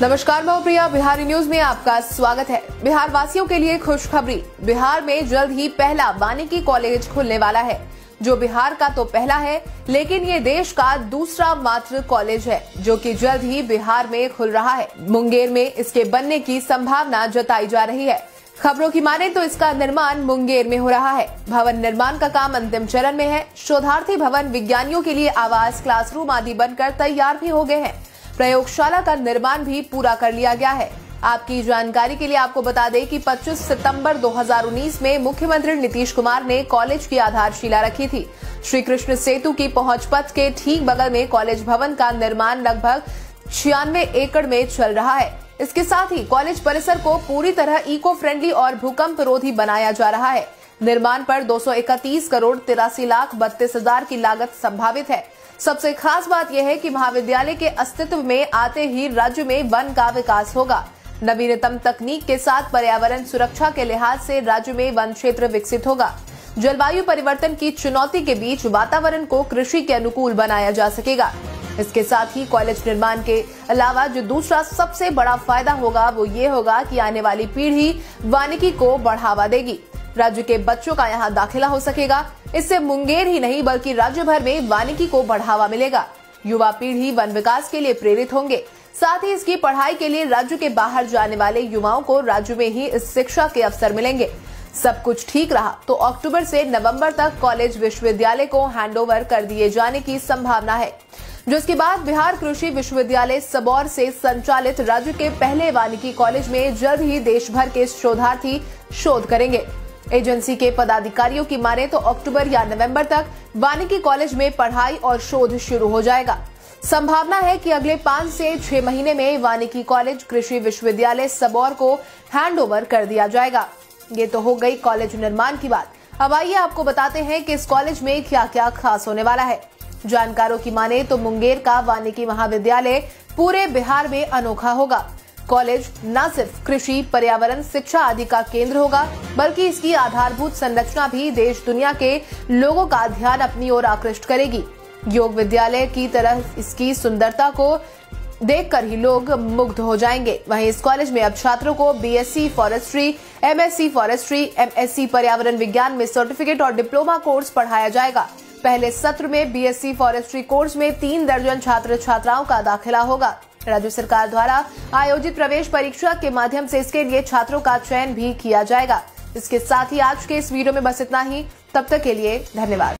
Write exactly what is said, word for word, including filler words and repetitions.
नमस्कार, मैं प्रिया। बिहारी न्यूज में आपका स्वागत है। बिहार वासियों के लिए खुशखबरी। बिहार में जल्द ही पहला वानिकी कॉलेज खुलने वाला है, जो बिहार का तो पहला है, लेकिन ये देश का दूसरा मात्र कॉलेज है जो कि जल्द ही बिहार में खुल रहा है। मुंगेर में इसके बनने की संभावना जताई जा रही है। खबरों की माने तो इसका निर्माण मुंगेर में हो रहा है। भवन निर्माण का काम अंतिम चरण में है। शोधार्थी भवन विज्ञानियों के लिए आवास, क्लासरूम आदि बनकर तैयार भी हो गए हैं। प्रयोगशाला का निर्माण भी पूरा कर लिया गया है। आपकी जानकारी के लिए आपको बता दें कि पच्चीस सितंबर दो हज़ार उन्नीस में मुख्यमंत्री नीतीश कुमार ने कॉलेज की आधारशिला रखी थी। श्री कृष्ण सेतु की पहुंच पथ के ठीक बगल में कॉलेज भवन का निर्माण लगभग छियानवे एकड़ में चल रहा है। इसके साथ ही कॉलेज परिसर को पूरी तरह इको फ्रेंडली और भूकंप रोधी बनाया जा रहा है। निर्माण पर दो सौ इकतीस करोड़ तिरासी लाख बत्तीस हजार की लागत संभावित है। सबसे खास बात यह है कि महाविद्यालय के अस्तित्व में आते ही राज्य में वन का विकास होगा। नवीनतम तकनीक के साथ पर्यावरण सुरक्षा के लिहाज से राज्य में वन क्षेत्र विकसित होगा। जलवायु परिवर्तन की चुनौती के बीच वातावरण को कृषि के अनुकूल बनाया जा सकेगा। इसके साथ ही कॉलेज निर्माण के अलावा जो दूसरा सबसे बड़ा फायदा होगा वो ये होगा कि आने वाली पीढ़ी वानिकी को बढ़ावा देगी। राज्य के बच्चों का यहाँ दाखिला हो सकेगा। इससे मुंगेर ही नहीं बल्कि राज्य भर में वानिकी को बढ़ावा मिलेगा। युवा पीढ़ी वन विकास के लिए प्रेरित होंगे। साथ ही इसकी पढ़ाई के लिए राज्य के बाहर जाने वाले युवाओं को राज्य में ही इस शिक्षा के अवसर मिलेंगे। सब कुछ ठीक रहा तो अक्टूबर से नवंबर तक कॉलेज विश्वविद्यालय को हैंडओवर कर दिए जाने की संभावना है, जिसके बाद बिहार कृषि विश्वविद्यालय सबौर से संचालित राज्य के पहले वानिकी कॉलेज में जल्द ही देश भर के शोधार्थी शोध करेंगे। एजेंसी के पदाधिकारियों की माने तो अक्टूबर या नवंबर तक वानिकी कॉलेज में पढ़ाई और शोध शुरू हो जाएगा। संभावना है कि अगले पाँच से छह महीने में वानिकी कॉलेज कृषि विश्वविद्यालय सबौर को हैंडओवर कर दिया जाएगा। ये तो हो गई कॉलेज निर्माण की बात। अब आइए आपको बताते हैं कि इस कॉलेज में क्या क्या खास होने वाला है। जानकारों की माने तो मुंगेर का वानिकी महाविद्यालय पूरे बिहार में अनोखा होगा। कॉलेज न सिर्फ कृषि, पर्यावरण, शिक्षा आदि का केंद्र होगा, बल्कि इसकी आधारभूत संरचना भी देश दुनिया के लोगों का ध्यान अपनी ओर आकृष्ट करेगी। योग विद्यालय की तरह इसकी सुंदरता को देखकर ही लोग मुग्ध हो जाएंगे। वहीं इस कॉलेज में अब छात्रों को BSc forestry, MSc forestry, MSc पर्यावरण विज्ञान में सर्टिफिकेट और डिप्लोमा कोर्स पढ़ाया जाएगा। पहले सत्र में बीएससी फॉरेस्ट्री कोर्स में तीन दर्जन छात्र छात्राओं का दाखिला होगा। राज्य सरकार द्वारा आयोजित प्रवेश परीक्षा के माध्यम से इसके लिए छात्रों का चयन भी किया जाएगा। इसके साथ ही आज के इस वीडियो में बस इतना ही। तब तक के लिए धन्यवाद।